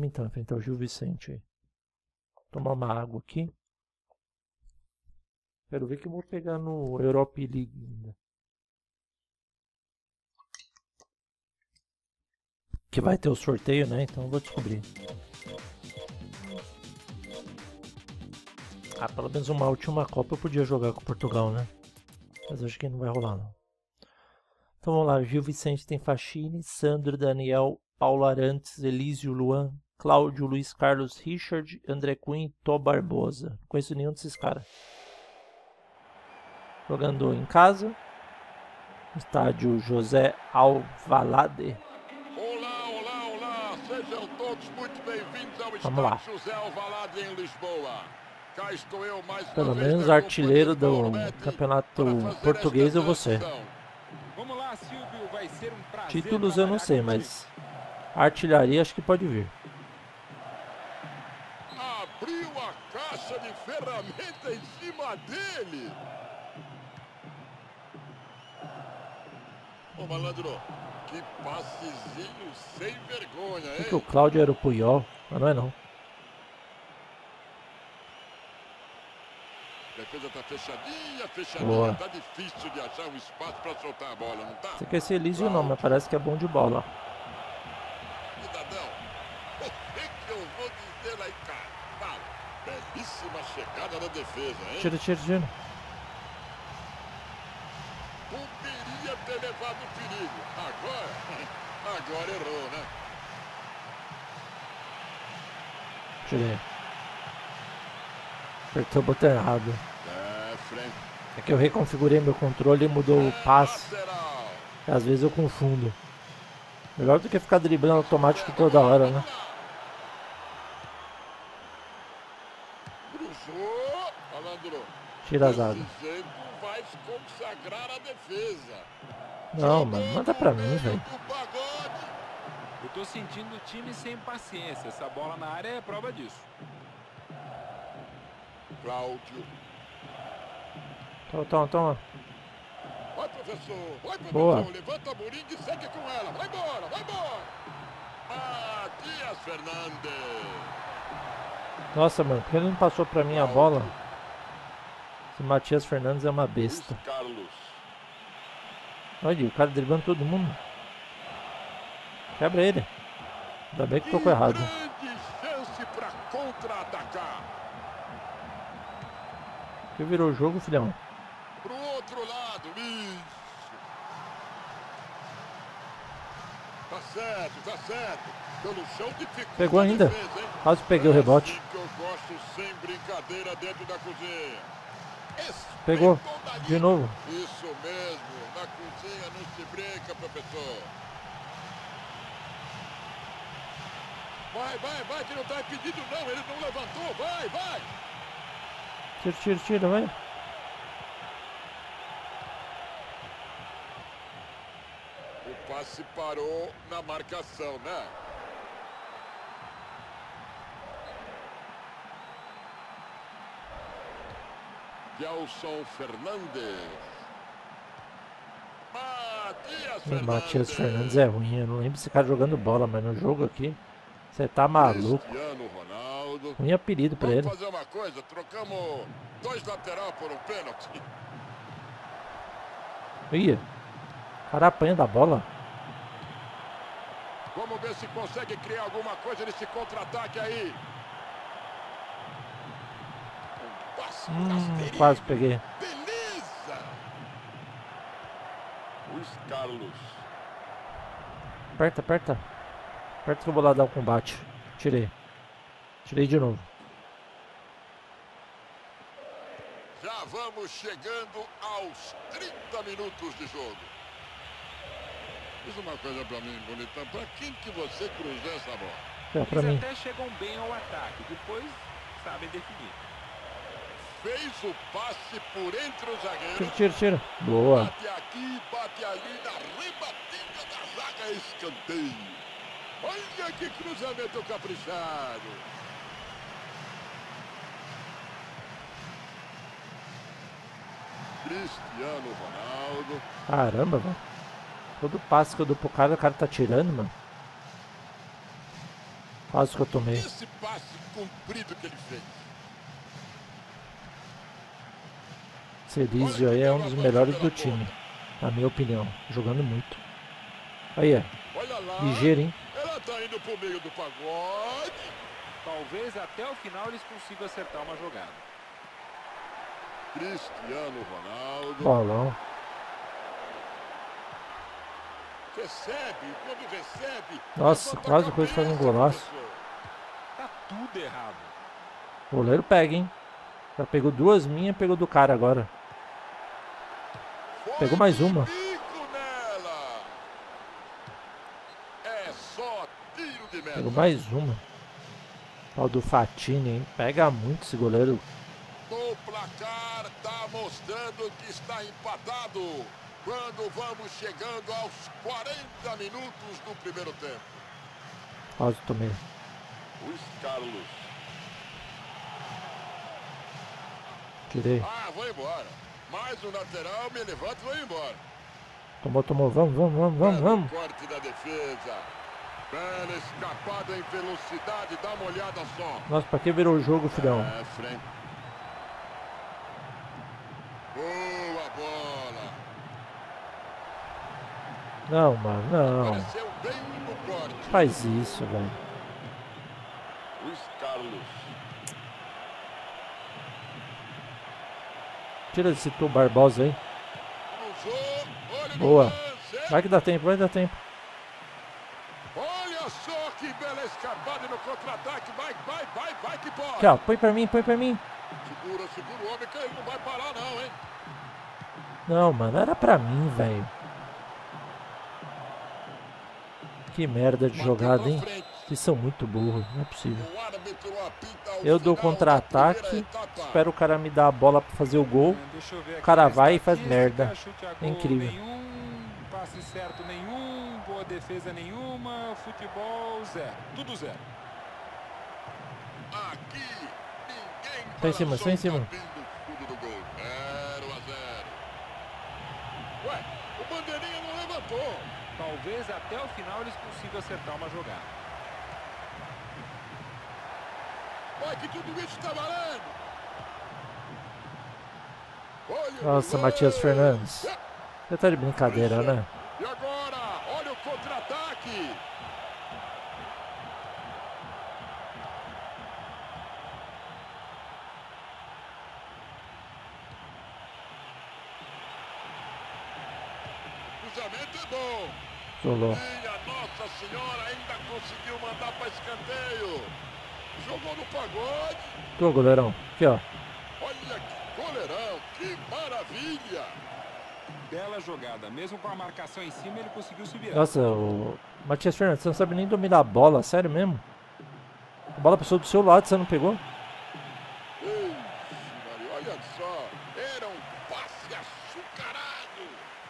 então enfrentar o Gil Vicente aí. Tomar uma água aqui. Quero ver que eu vou pegar no Europa League ainda. Que vai ter o sorteio, né? Então eu vou descobrir. Ah, pelo menos uma última Copa eu podia jogar com Portugal, né? Mas acho que não vai rolar, não. Então vamos lá. Gil Vicente tem Fachini, Sandro, Daniel, Paulo Arantes, Elísio, Luan, Cláudio, Luiz Carlos, Richard, André Cunha e Tó Barbosa. Não conheço nenhum desses caras. Jogando em casa. Estádio José Alvalade. Olá, sejam todos muito bem-vindos ao Vamos lá. Estádio José Alvalade em Lisboa. Cá estou eu mais uma Pelo vez menos na artilheiro companhia do de Paulo campeonato Metti para fazer português esta eu vou ser. transmissão. Vamos lá, Silvio, vai ser um prazer. Títulos eu não trabalhar sei, contigo. mas artilharia acho que pode vir. Abriu a caixa de ferramenta em cima dele. Ô, malandro, que passezinho sem vergonha, Achei hein? que o Cláudio era o Puyol, mas não é não. A defesa tá fechadinha, Boa. tá difícil de achar um espaço para soltar a bola, não tá? Você quer ser Elísio não, mas parece que é bom de bola. Cidadão, o que eu vou dizer aí, cara? Fala. Belíssima chegada na defesa, hein? Tira. Poderia ter levado o perigo. Agora errou, né? Tirei. Apertou o botão errado. Frente. É que eu reconfigurei meu controle e mudou o passe. Lateral. E às vezes eu confundo. Melhor do que ficar driblando automático toda hora, né? Cruzou. Malandro. Tira a zaga. Desse jeito vai se consagrar a defesa. Não, mano, manda pra mim, velho. Do pagode. Eu tô sentindo o time sem paciência. Essa bola na área é prova disso. Cláudio. Toma. Vai, professor. Boa. Levanta a Moringa e segue com ela. Vai embora. Matias Fernandes. Nossa, mano, por que ele não passou pra mim a bola? Esse Matias Fernandes é uma besta. Luiz Carlos. Olha, o cara driblando todo mundo. Quebra ele. Ainda bem que tocou errado. Grande chance para contra-atacar. Que virou o jogo, filhão? Pro outro lado, isso. Tá certo. Pelo chão dificulta. Pegou a ainda. defesa, hein? Quase peguei o rebote. Assim que eu gosto, sem brincadeira dentro da cozinha. Pegou. Espeto De novo. Isso mesmo. Na cozinha não se brinca, professor. Vai, que não tá impedido não. Ele não levantou. Vai. Tira, vai. O passe parou na marcação, né? Gelson Fernandes. O Matias Fernandes é ruim. Eu não lembro esse cara jogando bola, mas no jogo aqui, você tá maluco. Cristiano Ronaldo. Ruim apelido pra ele. Vamos fazer uma coisa, trocamos 2 lateral por um pênalti. Ih, o cara apanha da bola. Vamos ver se consegue criar alguma coisa nesse contra-ataque aí. Um passe rasteirinho. Quase peguei. Beleza! Luiz Carlos. Aperta. Aperta que eu vou lá dar o combate. Tirei de novo. Já vamos chegando aos 30 minutos de jogo. Diz uma coisa pra mim, bonitão. Pra quem que você cruzou essa bola? É, pra Eles mim. até chegam bem ao ataque, depois sabem definir. Fez o passe por entre os zagueiros. Tira. Boa. Bate aqui, bate ali, na rebatida da zaga, escanteio. Olha que cruzamento caprichado. Cristiano Ronaldo. Caramba, velho. Todo passe que eu dou pro cara, o cara tá tirando, mano. Quase que eu tomei. Esse passe comprido que ele fez. Esse Elísio aí é um dos melhores do time, na minha opinião. Jogando muito. Aí, é. Olha lá. Ligeiro, hein? Ela tá indo pro meio do pagode. Talvez até o final eles consigam acertar uma jogada. Cristiano Ronaldo. Bolão. Recebe, quando recebe. Nossa, quase coisa faz um golaço. Tá tudo errado. O goleiro pega, hein? Já pegou duas minhas, pegou do cara agora. Pegou mais uma. É só tiro de meta. Pegou mais uma. Ó, do Fatini, hein? Pega muito esse goleiro. O placar tá mostrando que está empatado. Quando vamos chegando aos 40 minutos do primeiro tempo. Quase tomei. Luiz Carlos. Tirei. Ah, vou embora. Mais um lateral, me levanto e vou embora. Tomou, tomou. Vamos, vamos, vamos, vamos, vamos. Corte da defesa. Bela escapada em velocidade, dá uma olhada só. Nossa, pra que virou o jogo, filhão? É, frente. Boa bola. Não, mano, não. Apareceu bem no corte. Faz isso, velho. Luiz Carlos. Tira esse teu Barbosa aí. Cruzou. Olha Boa. no lance. Vai que dá tempo, vai dar tempo. Olha só que bela escapada no contra-ataque. Vai que pode. Aqui, ó, põe pra mim, põe pra mim. Segura o homem que ele não vai parar não, hein. Não, mano, era pra mim, velho. Que merda de jogada, hein? Vocês são muito burros, não é possível. Eu dou contra-ataque, espero o cara me dar a bola pra fazer o gol. O cara vai e faz merda. É incrível. Nenhum passe certo, nenhum, boa defesa nenhuma, futebol zero, tudo zero. Aqui ninguém Tá em cima, tá em cima. 0 a 0. Ué, o bandeirinha não levantou. Talvez até o final eles consigam acertar uma jogada. Olha que tudo isso tá valendo. Olha Nossa, o Matias gol. Fernandes. Você tá de brincadeira, né? E agora, olha o contra-ataque. Cruzamento é bom. Solou. Minha Nossa Senhora ainda conseguiu mandar para escanteio. Jogou no pagode. Tô, goleirão. Aqui, ó. Olha que goleirão, que maravilha. Bela jogada, mesmo com a marcação em cima ele conseguiu se virar. Nossa, o Matias Fernandes, você não sabe nem dominar a bola, sério mesmo? A bola passou do seu lado, você não pegou? Ixi, Maria, olha só, era um passe açucarado.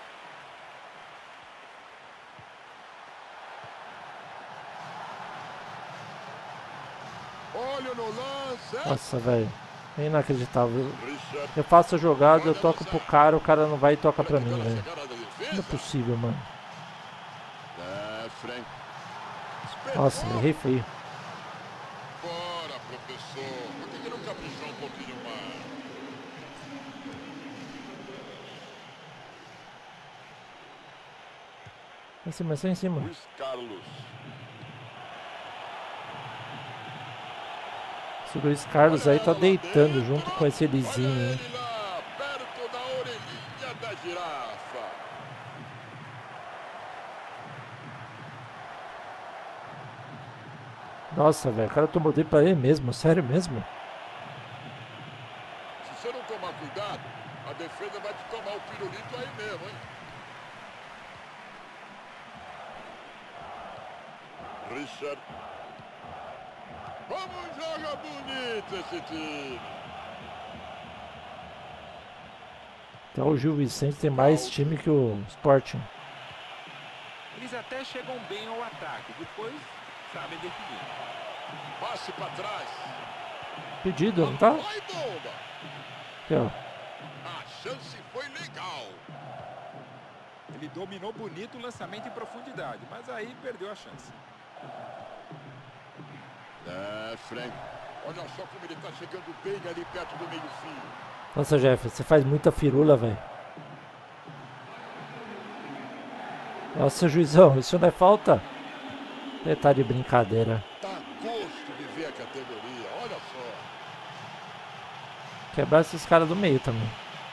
Olha no lance. Nossa, velho. É inacreditável. Richard. Eu faço a jogada, eu toco pro cara, o cara não vai e toca pra mim, velho. Não é possível, mano. É, Frank. Nossa, errei feio. Bora, professor. Por que não caprichar um pouquinho mais? Em cima, sai em cima. Luiz Carlos. Esse Luiz Carlos aí tá deitando junto com esse Elizinho, hein? Ele lá, perto da orelhinha da girafa. Nossa, velho, o cara tomou dele pra ele mesmo, sério mesmo? Se você não tomar cuidado, a defesa vai te tomar o pirulito aí mesmo, hein? Richard. Como joga bonito esse time. Então o Gil Vicente tem mais time que o Sporting. Eles até chegam bem ao ataque, depois sabem definir. Passe pra trás. Pedido, não tá? Vai, bomba. Aqui, ó. A chance foi legal. Ele dominou bonito o lançamento em profundidade, mas aí perdeu a chance. É, Frank. Olha só como ele tá chegando bem ali perto do meio-fio. Nossa, Jeff, você faz muita firula, velho. Nossa, juizão, isso não é falta? Você tá de brincadeira. Tá gosto de ver a categoria, olha só. Quebrar esses caras do meio também.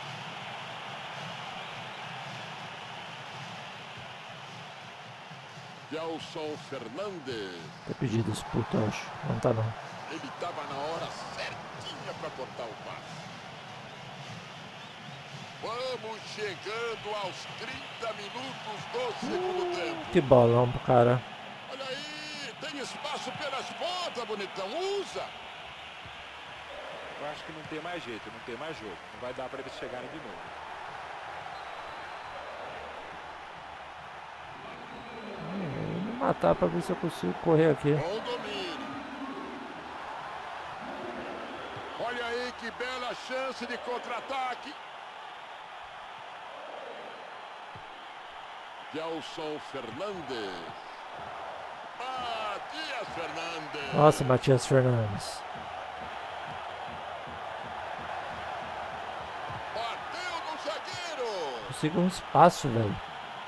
Gelson Fernandes. Tá pedido esse puto, eu acho. Não tá não. Ele tava na hora certinha para cortar o passe. Vamos chegando aos 30 minutos do segundo tempo. Que bolão pro cara. Olha aí, tem espaço pelas pontas, bonitão. Usa. Eu acho que não tem mais jeito, não tem mais jogo. Não vai dar para eles chegarem de novo. Vou me matar pra ver se eu consigo correr aqui. Bom domínio. Olha aí que bela chance de contra-ataque. Gelson Fernandes. Matias Fernandes. Nossa, Matias Fernandes. Bateu no zagueiro. Consigo um espaço, velho.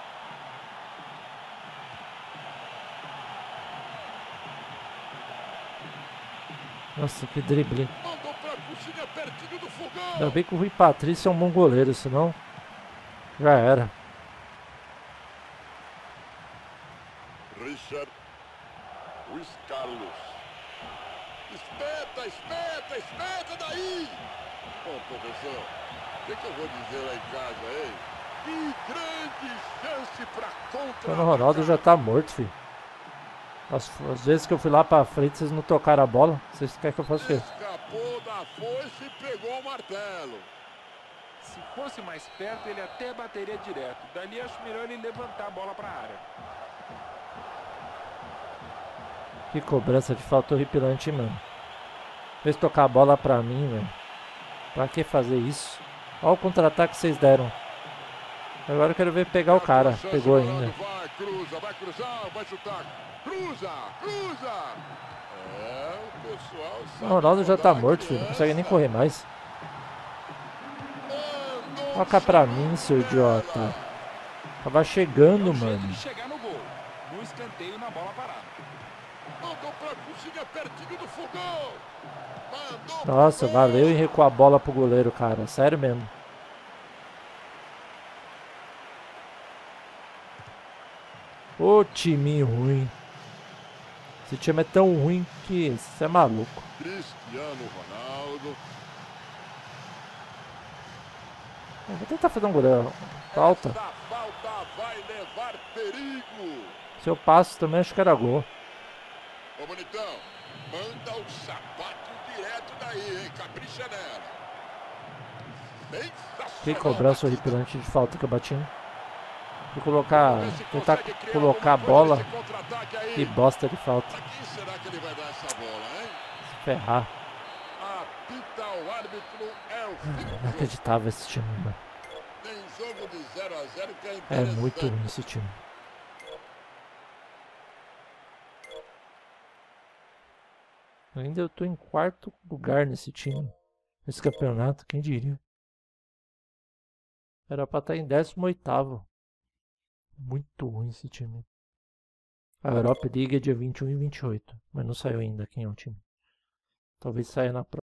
Nossa, que drible. Mandou pra cozinha pertinho do fogão. Ainda bem que o Rui Patrício é um bom goleiro, senão já era. Richard. Luiz Carlos. Espeta, espeta, espeta daí. Bom, professor, o que eu vou dizer lá em casa, hein? Que grande chance pra contra. O Ronaldo já tá morto, filho. Às vezes que eu fui lá pra frente, vocês não tocaram a bola. Vocês querem que eu faça o quê? Escapou da foice e pegou o martelo. Se fosse mais perto, ele até bateria direto. Dali acho melhor ele levantar a bola para a área. Que cobrança de falta horripilante, mano. Fez tocar a bola pra mim, velho. Pra que fazer isso? Olha o contra-ataque que vocês deram. Agora eu quero ver pegar o cara. Pegou ainda. Vai, cruza, vai cruzar, vai chutar. Cruza, cruza. É, o pessoal sabe. O Ronaldo já tá rodar morto, filho. Não consegue nem correr mais. Toca pra mim, seu idiota. Tava chegando, mano. Chegar no gol. No escanteio, na bola parada. Mandou pra cozinha pertinho do fogão. Nossa, valeu em recuar a bola pro goleiro, cara. Sério mesmo. Ô time ruim. Esse time é tão ruim que você é maluco. Cristiano Ronaldo. Eu vou tentar fazer um goleiro. Falta. Essa falta vai levar perigo. Se eu passo também acho que era gol. Ô, bonitão, manda o sapato direto daí, hein? Capricha nela. Que cobrança horripilante de falta que eu bati. Vou colocar. Tentar colocar a bola. Que bosta de falta. Quem será que ele vai dar essa bola, hein? Se ferrar. Apita o árbitro, é o fim do jogo. Inacreditável esse time, mano. Tem jogo de 0 a 0 que é É interessante. muito ruim esse time. Ainda eu tô em quarto lugar nesse time. Nesse campeonato, quem diria? Era pra estar em 18º. Muito ruim esse time. A Europa League é dia 21 e 28. Mas não saiu ainda quem é o time. Talvez saia na próxima.